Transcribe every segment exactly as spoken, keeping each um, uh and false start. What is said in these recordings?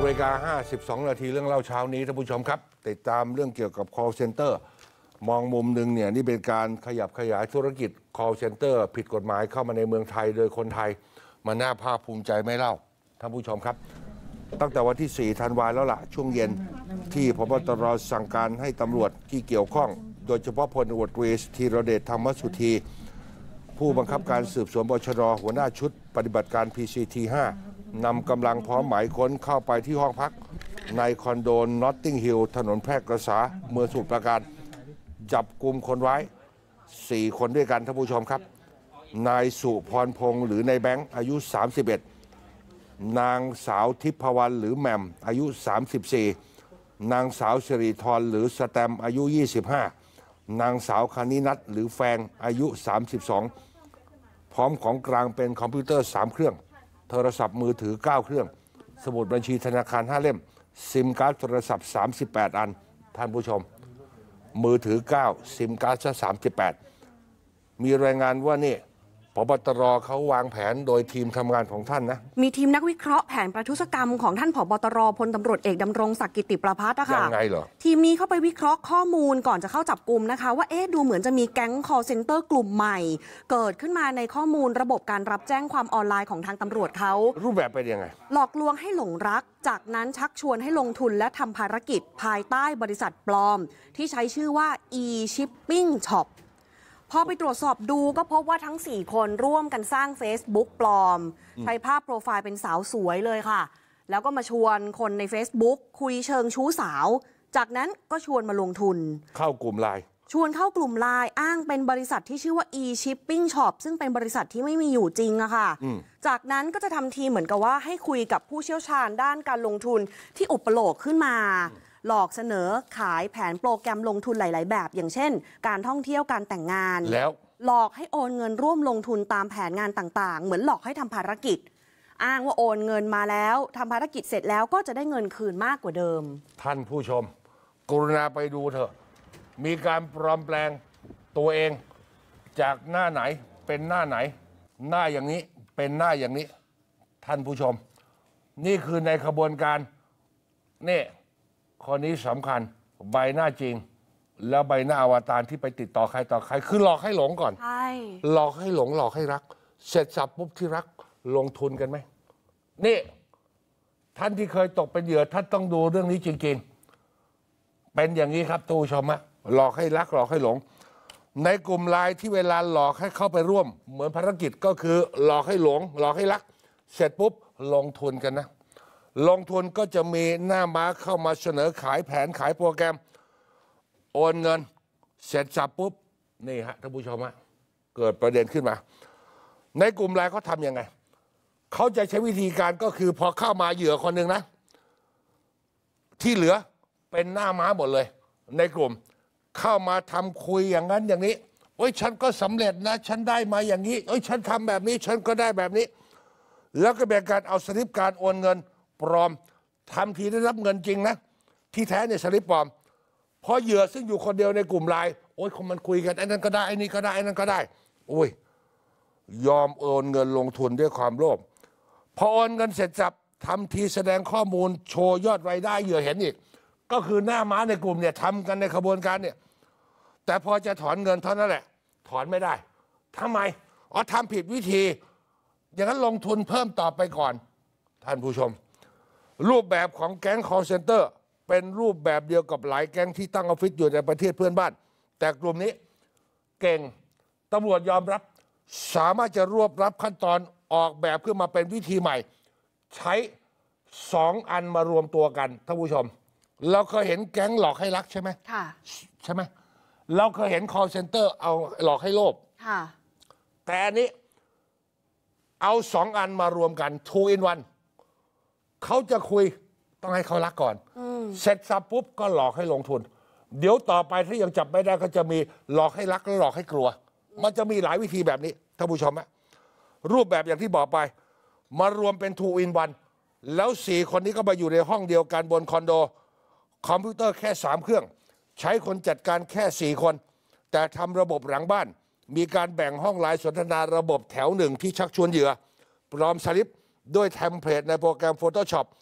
นาฬิกาห้าสิบสองนาทีเรื่องเล่าเช้านี้ท่านผู้ชมครับติดตามเรื่องเกี่ยวกับ call center มองมุมหนึ่งเนี่ยนี่เป็นการขยับขยายธุรกิจ call center ผิดกฎหมายเข้ามาในเมืองไทยโดยคนไทยมันน่าภาคภูมิใจไม่เล่าท่านผู้ชมครับตั้งแต่วันที่สี่ธันวาคมแล้วล่ะช่วงเย็นที่พบตรสั่งการให้ตำรวจที่เกี่ยวข้องโดยเฉพาะพลตำรวจตรีธีรเดชธรรมสุธีผู้บังคับการสืบสวนบชร.หัวหน้าชุดปฏิบัติการ พี ซี ที ห้านำกำลังพร้อมหมายค้นเข้าไปที่ห้องพักในคอนโดนอตติงฮิลถนนแพร่กษาเมืองสมุทรปราการจับกลุ่มคนร้ายสี่คนด้วยกันท่านผู้ชมครับนายสุพรพงษ์หรือนายแบงค์อายุสามสิบเอ็ดนางสาวทิพวรรณหรือแหม่มอายุสามสิบสี่นางสาวสิริธรหรือสแตมอายุยี่สิบห้านางสาวคณินัทหรือแฟงอายุสามสิบสองพร้อมของกลางเป็นคอมพิวเตอร์สามเครื่องโทรศัพท์มือถือเก้าเครื่องสมุดบัญชีธนาคารห้าเล่มซิมการ์ดโทรศัพท์สามสิบแปดอันท่านผู้ชมมือถือเก้าซิมการ์ดสามสิบแปดมีรายงานว่านี่ผบตรเขาวางแผนโดยทีมทำงานของท่านนะมีทีมนักวิเคราะห์แผนประทุษกรรมของท่านผบตรพลตำรวจเอกดำรงศักดิ์กิติประภัสนะคะยังไงเหรอทีมนี้เข้าไปวิเคราะห์ข้อมูลก่อนจะเข้าจับกลุ่มนะคะว่าเอ๊ะดูเหมือนจะมีแก๊ง call center กลุ่มใหม่เกิดขึ้นมาในข้อมูลระบบการรับแจ้งความออนไลน์ของทางตำรวจเขารูปแบบเป็นยังไงหลอกลวงให้หลงรักจากนั้นชักชวนให้ลงทุนและทำภารกิจภายใต้บริษัทปลอมที่ใช้ชื่อว่า e-shipping shopพอไปตรวจสอบดูก็พบว่าทั้งสี่คนร่วมกันสร้าง Facebook ปลอมใช้ภาพโปรไฟล์เป็นสาวสวยเลยค่ะแล้วก็มาชวนคนใน Facebook คุยเชิงชู้สาวจากนั้นก็ชวนมาลงทุนเข้ากลุ่มไลน์ชวนเข้ากลุ่มไลน์อ้างเป็นบริษัทที่ชื่อว่า e-shipping shop ซึ่งเป็นบริษัทที่ไม่มีอยู่จริงอะค่ะจากนั้นก็จะทำทีเหมือนกับว่าให้คุยกับผู้เชี่ยวชาญด้านการลงทุนที่อุปโลกขึ้นมาหลอกเสนอขายแผนโปรแกรมลงทุนหลายๆแบบอย่างเช่นการท่องเที่ยวการแต่งงานแล้วหลอกให้โอนเงินร่วมลงทุนตามแผนงานต่างๆเหมือนหลอกให้ทำภารกิจอ้างว่าโอนเงินมาแล้วทำภารกิจเสร็จแล้วก็จะได้เงินคืนมากกว่าเดิมท่านผู้ชมกรุณาไปดูเถอะมีการปลอมแปลงตัวเองจากหน้าไหนเป็นหน้าไหนหน้าอย่างนี้เป็นหน้าอย่างนี้ท่านผู้ชมนี่คือในขบวนการนี่คนนี้สำคัญใบหน้าจริงแล้วใบหน้าอวตารที่ไปติดต่อใครต่อใครคือหลอกให้หลงก่อนใช่หลอกให้หลงหลอกให้รักเสร็จสับปุ๊บที่รักลงทุนกันไหมนี่ท่านที่เคยตกเป็นเหยื่อท่านต้องดูเรื่องนี้จริงๆเป็นอย่างนี้ครับท่านผู้ชมอะหลอกให้รักหลอกให้หลงในกลุ่มไลน์ที่เวลาหลอกให้เข้าไปร่วมเหมือนภารกิจก็คือหลอกให้หลงหลอกให้รักเสร็จปุ๊บลงทุนกันนะลงทุนก็จะมีหน้าม้าเข้ามาเสนอขายแผนขายโปรแกรมโอนเงินเสร็จสับปุ๊บนี่ฮะท่านผู้ชมฮะเกิดประเด็นขึ้นมาในกลุ่มไลน์เขาทำยังไงเขาจะใช้วิธีการก็คือพอเข้ามาเหยื่อคนหนึ่งนะที่เหลือเป็นหน้าม้าหมดเลยในกลุ่มเข้ามาทำคุยอย่างนั้นอย่างนี้โอ้ยฉันก็สำเร็จนะฉันได้มาอย่างนี้โอ้ยฉันทำแบบนี้ฉันก็ได้แบบนี้แล้วก็เป็นการเอาสลิปการโอนเงินปลอมทำทีได้รับเงินจริงนะที่แท้เนี่ยสลิปปลอมเพราะเหยื่อซึ่งอยู่คนเดียวในกลุ่มไลน์โอ้ยคนมันคุยกันไอ้นั่นก็ได้ไอ้นี่ก็ได้ไอ้นั่นก็ได้โอ้ยยอมโอนเงินลงทุนด้วยความโลภพอโอนเงินเสร็จสับทำทีแสดงข้อมูลโชว์ยอดรายได้เหยื่อเห็นอีกก็คือหน้าม้าในกลุ่มเนี่ยทำกันในขบวนการเนี่ยแต่พอจะถอนเงินเท่านั้นแหละถอนไม่ได้ทำไมอ๋อทำผิดวิธีอย่างนั้นลงทุนเพิ่มต่อไปก่อนท่านผู้ชมรูปแบบของแก๊ง call center เป็นรูปแบบเดียวกับหลายแก๊งที่ตั้งออฟฟิศอยู่ในประเทศเพื่อนบ้านแต่กลุ่มนี้เก่งตำรวจยอมรับสามารถจะรวบรับขั้นตอนออกแบบขึ้นมาเป็นวิธีใหม่ใช้สองอันมารวมตัวกันท่านผู้ชมเราเคยเห็นแก๊งหลอกให้รักใช่ไหมค่ะใช่ไหมเราเคยเห็น call center เอาหลอกให้โลภค่ะแต่อันนี้เอาสองอันมารวมกัน two in oneเขาจะคุยต้องให้เขารักก่อนเสร็จสับปุ๊บก็หลอกให้ลงทุนเดี๋ยวต่อไปถ้ายังจับไม่ได้ก็จะมีหลอกให้รักและหลอกให้กลัวมันจะมีหลายวิธีแบบนี้ท่านผู้ชมฮะรูปแบบอย่างที่บอกไปมารวมเป็น two in one แล้วสี่คนนี้ก็มาอยู่ในห้องเดียวกันบนคอนโดคอมพิวเตอร์แค่สามเครื่องใช้คนจัดการแค่สี่คนแต่ทำระบบหลังบ้านมีการแบ่งห้องไลน์สนทนาระบบแถวหนึ่งที่ชักชวนเหยื่อปลอมสลิปด้วยเทมเพลตในโปรแกรม Photoshop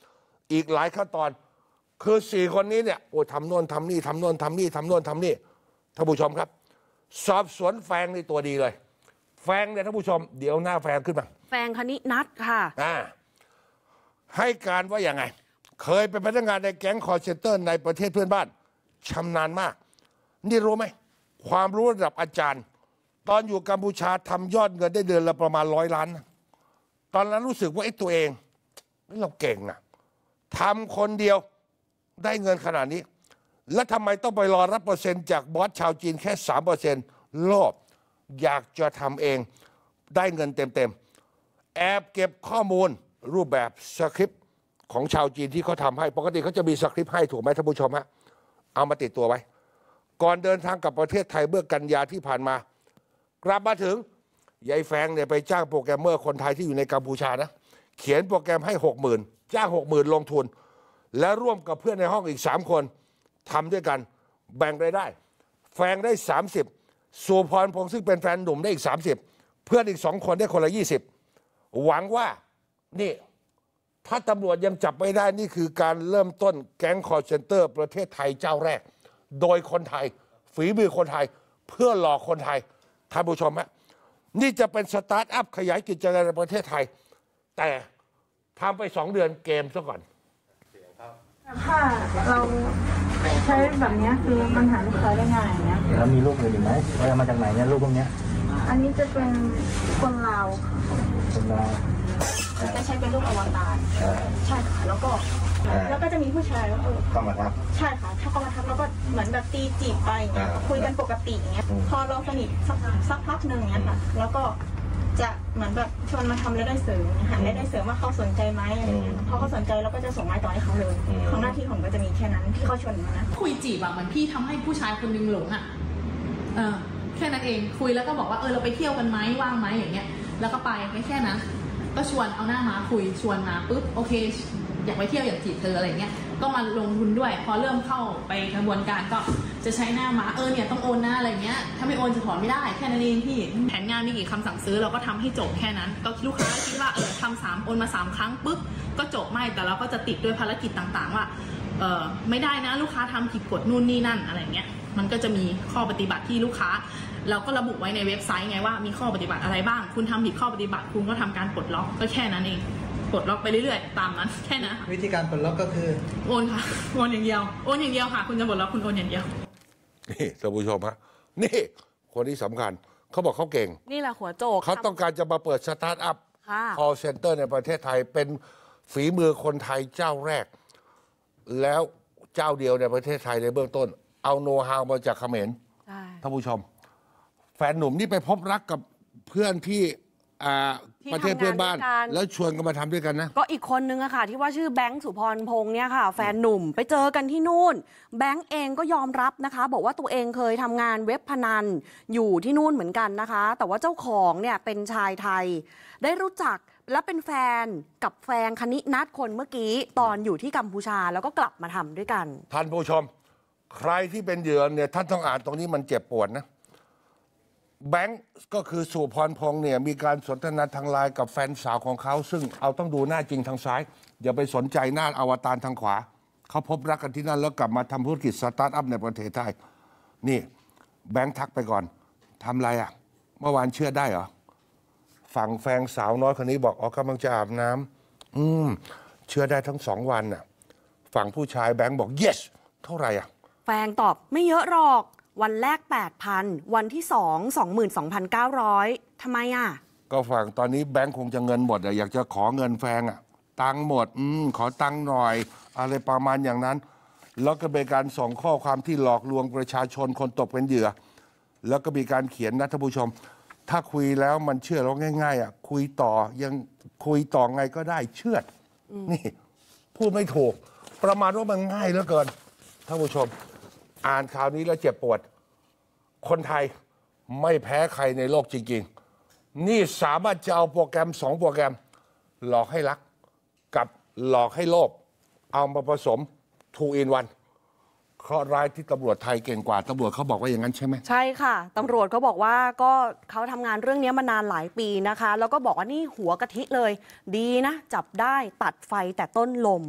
อีกหลายขั้นตอนคือสี่คนนี้เนี่ยโอ้ทำโน่นทำนี่ทำโน่นทำนี่ทำโน่นทำนี่ท่านผู้ชมครับสอบสวนแฟงในตัวดีเลยแฟงเนี่ยท่านผู้ชมเดี๋ยวหน้าแฟงขึ้นมาแฟงคณินัทค่ะอ่าให้การว่าอย่างไงเคยเป็นพนักงานในแก๊งคอร์เซนเตอร์ในประเทศเพื่อนบ้านชำนาญมากนี่รู้ไหมความรู้ระดับอาจารย์ตอนอยู่กัมพูชาทำยอดเงินได้เดือนละประมาณร้อยล้านนะตอนนั้นรู้สึกว่าไอ้ตัวเองเราเก่งนะทำคนเดียวได้เงินขนาดนี้แล้วทำไมต้องไปรอรับเปอร์เซ็นต์จากบอสชาวจีนแค่ สามเปอร์เซ็นต์ โลภอยากจะทำเองได้เงินเต็มๆแอบเก็บข้อมูลรูปแบบสคริปต์ของชาวจีนที่เขาทำให้ปกติเขาจะมีสคริปต์ให้ถูกไหมท่านผู้ชมฮะเอามาติดตัวไว้ก่อนเดินทางกลับประเทศไทยเมื่อกันยาที่ผ่านมากลับมาถึงยายแฟงเนี่ยไปจ้างโปรแกรมเมอร์คนไทยที่อยู่ในกัมพูชานะเขียนโปรแกรมให้หกหมื่นจ้างหกหมื่นลงทุนและร่วมกับเพื่อนในห้องอีกสามคนทำด้วยกันแบ่งรายได้แฟงได้สามสิบสุพรพงษ์ซึ่งเป็นแฟนหนุ่มได้อีกสามสิบเพื่อนอีกสองคนได้คนละยี่สิบหวังว่านี่ถ้าตำรวจยังจับไม่ได้นี่คือการเริ่มต้นแก๊งคอร์เซนเตอร์ประเทศไทยเจ้าแรกโดยคนไทยฝีมือคนไทยเพื่อหลอกคนไทยท่านผู้ชมฮะนี่จะเป็นสตาร์ทอัพขยายกิจการในประเทศไทยแต่ทำไปสองเดือนเกมซะก่อนถ้าเราใช้แบบนี้คือมันหาลูกค้าได้ง่ายอย่างเงี้ยแล้วมีลูกอื่นอีกไหมเอามาจากไหนเนี่ยลูกพวกเนี้ยอันนี้จะเป็นคนลาวคนลาวจะใช้เป็นลูกอวตารใช่ค่ะแล้วก็แล้วก็จะมีผู้ชายแล้วก็เข้ามาทักใช่ค่ะถ้าเข้ามาทักแล้วก็เหมือนแบบตีจีบไปคุยกันปกติอย่างเงี้ยพอเราสนิทสักสักพักหนึ่งอย่างเงี้ยค่ะแล้วก็จะเหมือนแบบชวนมาทำรายได้เสริมหารายได้เสริมว่าเขาสนใจไหมอะไรเงี้ยพอเขาสนใจเราก็จะส่งไม้ต่อให้เขาเลยของหน้าที่ของก็จะมีแค่นั้นที่เขาชวนมานะคุยจีบอะเหมือนพี่ทำให้ผู้ชายคนนึงหลงอะเออแค่นั้นเองคุยแล้วก็บอกว่าเออเราไปเที่ยวกันไหมว่างไหมอย่างเงี้ยแล้วก็ไปไม่แค่นั้นก็ชวนเอาหน้ามาคุยชวนมาปุ๊บโอเคอยากไปเที่ยวอยากจีบเธออะไรเงี้ยก็มาลงทุนด้วยพอเริ่มเข้าไปกระบวนการก็จะใช้หน้ามาเออเนี่ยต้องโอนหน้าอะไรเงี้ยถ้าไม่โอนจะถอนไม่ได้แค่นั้นเองพี่แผนงานมีกี่คำสั่งซื้อเราก็ทำให้จบแค่นั้นก็ลูกค้าคิดว่าเออทำสามโอนมาสามครั้งปุ๊บก็จบไม่แต่เราก็จะติดด้วยภารกิจต่างๆว่าเออไม่ได้นะลูกค้าทำผิดกฎนู่นนี่นั่นอะไรเงี้ยมันก็จะมีข้อปฏิบัติที่ลูกค้าเราก็ระบุไว้ในเว็บไซต์ไงว่ามีข้อปฏิบัติอะไรบ้างคุณทำผิดข้อปฏิบัติคุณก็ทำการปลดล็อกก็แค่นั้นเองปลดล็อกไปเรื่อยๆตามนั้นแค่นั้นวิธีการปลดล็อกก็คือโอนค่ะโอนอย่างเดียวโอนอย่างเดียวค่ะคุณจะปลดล็อกคุณโอนอย่างเดียวนี่ท่านผู้ชมฮะนี่คนที่สำคัญเขาบอกเขาเก่งนี่แหละหัวโจกเขาต้องการจะมาเปิดสตาร์ทอัพคอลเซ็นเตอร์ในประเทศไทยเป็นฝีมือคนไทยเจ้าแรกแล้วเจ้าเดียวในประเทศไทยในเบื้องต้นเอาโน้ตฮาวมาจากเขมรท่านผู้ชมแฟนหนุ่มนี่ไปพบรักกับเพื่อนที่ประเทศเพื่อนบ้านแล้วชวนกันมาทำด้วยกันนะก็อีกคนนึงอะค่ะที่ว่าชื่อแบงค์สุพรพงษ์เนี่ยค่ะแฟนหนุ่มไปเจอกันที่นู่นแบงค์เองก็ยอมรับนะคะบอกว่าตัวเองเคยทำงานเว็บพนันอยู่ที่นู่นเหมือนกันนะคะแต่ว่าเจ้าของเนี่ยเป็นชายไทยได้รู้จักและเป็นแฟนกับแฟนคณินัทคนเมื่อกี้ตอนอยู่ที่กัมพูชาแล้วก็กลับมาทำด้วยกันท่านผู้ชมใครที่เป็นเหยื่อเนี่ยท่านต้องอ่านตรงนี้มันเจ็บปวดนะแบงก์ก็คือสุพรพงษ์เนี่ยมีการสนทนาทางไลน์กับแฟนสาวของเขาซึ่งเอาต้องดูหน้าจริงทางซ้ายอย่าไปสนใจหน้าอวตารทางขวาเขาพบรักกันที่นั่นแล้วกลับมาทำธุรกิจสตาร์ทอัพในประเทศไทยนี่แบงก์ทักไปก่อนทำไรอ่ะเมื่อวานเชื่อได้เหรอฝั่งแฟนสาวน้อยคนนี้บอกอ๋อกำลังจะอาบน้ำอืมเชื่อได้ทั้งสองวันน่ะฝั่งผู้ชายแบงก์บอก yes เท่าไหร่อ่ะแฟนตอบไม่เยอะหรอกวันแรก แปดพัน วันที่สอง สองหมื่นสองพันเก้าร้อย ทำไมอ่ะก็ฝั่งตอนนี้แบงค์คงจะเงินหมดอยากจะขอเงินแฟนอ่ะตังหมดอืมขอตังหน่อยอะไรประมาณอย่างนั้นแล้วก็เป็นการส่งข้อความที่หลอกลวงประชาชนคนตกเป็นเหยื่อแล้วก็มีการเขียนนะท่านผู้ชมถ้าคุยแล้วมันเชื่อเราง่ายๆอ่ะคุยต่อยังคุยต่อไงก็ได้เชื่อนี่พูดไม่ถูกประมาณว่ามันง่ายเหลือเกินท่านผู้ชมอ่านข่าวนี้แล้วเจ็บปวดคนไทยไม่แพ้ใครในโลกจริงๆนี่สามารถจะเอาโปรแกรมสองโปรแกรมหลอกให้รักกับหลอกให้โลภเอามาผสม two in one เคราะห์ร้ายที่ตำรวจไทยเก่งกว่าตำรวจเขาบอกว่าอย่างนั้นใช่ไหมใช่ค่ะตำรวจเขาบอกว่าก็เขาทำงานเรื่องนี้มานานหลายปีนะคะแล้วก็บอกว่านี่หัวกะทิเลยดีนะจับได้ตัดไฟแต่ต้นลม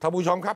ท่านผู้ชมครับ